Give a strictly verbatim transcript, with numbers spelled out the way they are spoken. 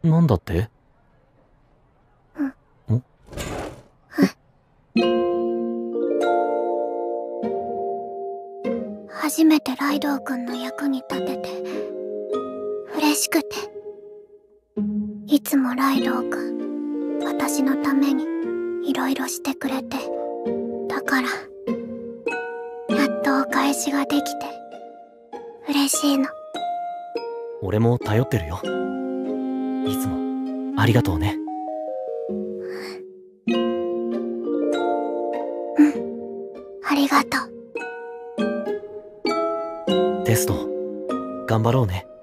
なんだって？ うん。 ん？ 初めてライドウ君の役に立てて嬉しくて。いつもライドウ君私のためにいろいろしてくれて、だからやっとお返しができて嬉しいの。 俺も頼ってるよ。いつもありがとうね。 うん、ありがとう。 テスト頑張ろうね。